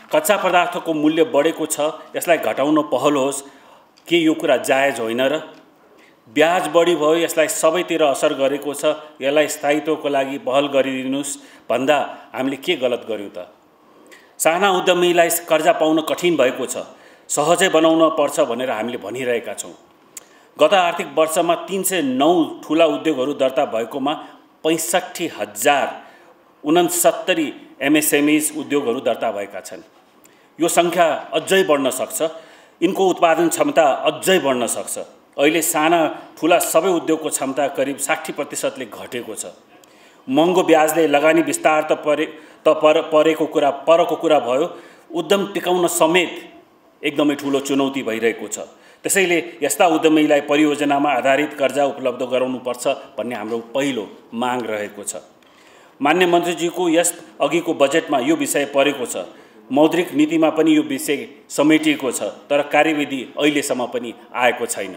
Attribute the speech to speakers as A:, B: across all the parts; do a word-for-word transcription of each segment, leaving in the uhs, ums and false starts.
A: कच्चा पदार्थको मूल्य बढेको छ, यसलाई घटाउन पहल होस् के यो कुरा जायज होइन र? ब्याज बढी भयो, यसलाई सबैतिर असर गरेको छ, यसलाई स्थायित्वको लागि पहल गरिदिनुस् भन्दा हामीले के गलत गर्यौं त? साना उद्यमीलाई कर्जा पाउन कठिन भएको छ, सहजै बनाउन पर्छ भनेर हामीले भनिरहेका छौं। गत आर्थिक वर्षमा तीन सय नौ ठूला उद्योगहरू दर्ता भएकोमा पैंसठी हजार उनसत्तरी एमएसएमईज उद्योगहरू दर्ता भएका छन्। यो संख्या अझै बढ्न सक्छ, यिनको उत्पादन क्षमता अझै बढ्न सक्छ। अहिले साना ठूला सबै उद्योगको क्षमता करिब साठी प्रतिशतले घटेको छ। महँगो ब्याजले लगानी विस्तार त परे त पर परेको कुरा परको कुरा भयो, उद्यम टिकाउन समेत एकदमै ठूलो चुनौती भइरहेको छ। त्यसैले यस्ता उद्यमीलाई परियोजनामा आधारित कर्जा उपलब्ध गराउनुपर्छ भन्ने हाम्रो पहिलो माग रहेको छ। मान्य मन्त्रीजीको यस अघिको बजेटमा यो विषय परेको छ। मौद्रिक नीतिमा पनि यो विषय समेटिएको छ, तर कार्यविधि अहिलेसम्म पनि आएको छैन।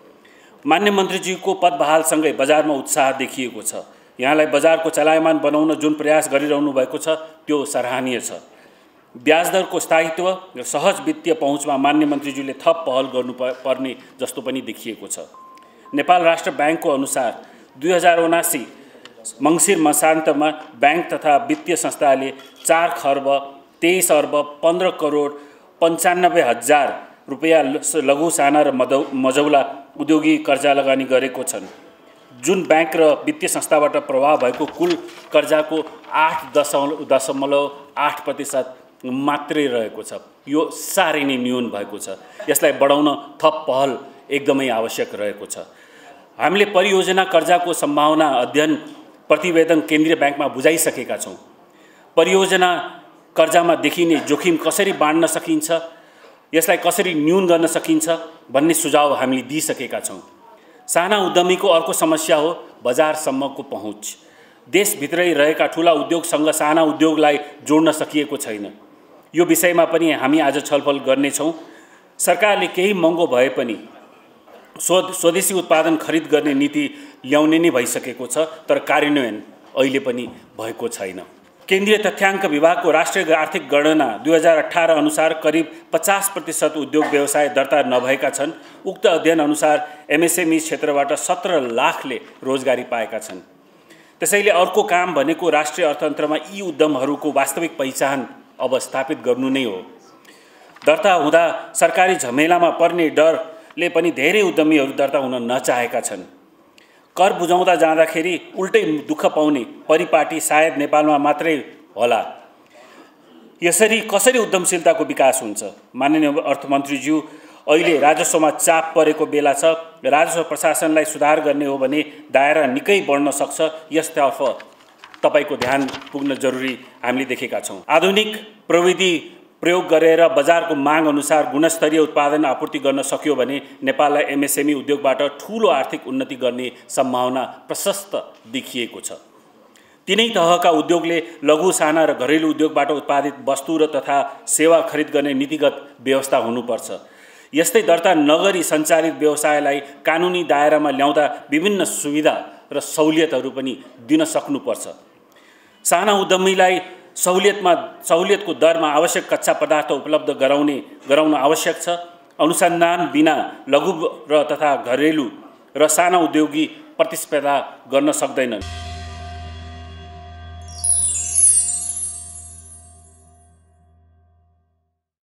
A: मान्य मन्त्रीजीको पदबहालसँगै बजारमा उत्साह देखिएको छ। यहाँलाई बजारको चलायमान बनाउन जुन प्रयास गरिरहनु भएको छ त्यो सराहनीय छ। ब्याजदरको स्थायित्व र सहज वित्तीय पहुँचमा मान्य मन्त्रीज्यूले थप पहल गर्नुपर्ने जस्तो पनि देखिएको छ। नेपाल राष्ट्र ब्याङ्कको अनुसार दुई हजार उनासी मङ्सिर मसान्तमा ब्याङ्क तथा वित्तीय संस्थाले चार खर्ब तेईस अर्ब पन्ध्र करोड पन्चानब्बे हजार रुपियाँ लघु साना र मझौला उद्योगी कर्जा लगानी गरेको छन्, जुन ब्याङ्क र वित्तीय संस्थाबाट प्रभाव भएको कुल कर्जाको आठ दशमलव आठ प्रतिशत मात्रै रहेको छ। यो साह्रै नै न्यून भएको छ। यसलाई बढाउन थप पहल एकदमै आवश्यक रहेको छ। हामीले परियोजना कर्जाको सम्भावना अध्ययन प्रतिवेदन केन्द्रीय ब्याङ्कमा बुझाइसकेका छौँ। परियोजना कर्जामा देखिने जोखिम कसरी बाँड्न सकिन्छ, यसलाई कसरी न्यून गर्न सकिन्छ भन्ने सुझाव हामीले दिइसकेका छौँ। साना उद्यमीको अर्को समस्या हो बजारसम्मको पहुँच। देशभित्रै रहेका ठूला उद्योगसँग साना उद्योगलाई जोड्न सकिएको छैन। यो विषयमा पनि हामी आज छलफल गर्नेछौँ। सरकारले केही महँगो भए पनि स्व स्वदेशी उत्पादन खरिद गर्ने नीति ल्याउने नै भइसकेको छ, तर कार्यान्वयन अहिले पनि भएको छैन। केन्द्रीय तथ्याङ्क विभागको राष्ट्रिय आर्थिक गणना दुई हजार अठारह अनुसार करिब पचास प्रतिशत उद्योग व्यवसाय दर्ता नभएका छन्। उक्त अध्ययन अनुसार एमएसएमई क्षेत्रबाट सत्र लाखले रोजगारी पाएका छन्। त्यसैले अर्को काम भनेको राष्ट्रिय अर्थतन्त्रमा यी उद्यमहरूको वास्तविक पहिचान अब स्थापित गर्नु नै हो। दर्ता हुँदा सरकारी झमेलामा पर्ने डरले पनि धेरै उद्यमीहरू दर्ता हुन नचाहेका छन्। कर बुझाउँदा जाँदाखेरि उल्टै दुःख पाउने परिपाटी सायद नेपालमा मात्रै होला। यसरी कसरी उद्यमशीलताको विकास हुन्छ? माननीय अर्थमन्त्रीज्यू, अहिले राजस्वमा चाप परेको बेला छ। राजस्व प्रशासनलाई सुधार गर्ने हो भने दायरा निकै बढ्न सक्छ। यसतर्फ तपाईको ध्यान पुग्न जरुरी हामीले देखेका छौँ। आधुनिक प्रविधि प्रयोग गरेर बजारको माग अनुसार गुणस्तरीय उत्पादन आपूर्ति गर्न सक्यो भने नेपाललाई एमएसएमई उद्योगबाट ठूलो आर्थिक उन्नति गर्ने सम्भावना प्रशस्त देखिएको छ। तीनै तहका उद्योगले लघु साना र घरेलु उद्योगबाट उत्पादित वस्तु र तथा सेवा खरिद गर्ने नीतिगत व्यवस्था हुनुपर्छ। यस्तै दर्ता नगरी सञ्चालित व्यवसायलाई कानुनी दायरामा ल्याउँदा विभिन्न सुविधा र सहुलियतहरू पनि दिन सक्नुपर्छ। साना उद्यमीलाई सहुलियतमा सहुलियतको दरमा आवश्यक कच्चा पदार्थ उपलब्ध गराउने गराउन आवश्यक छ। अनुसन्धान बिना लघु र तथा घरेलु र साना उद्योगी प्रतिस्पर्धा गर्न सक्दैनन्।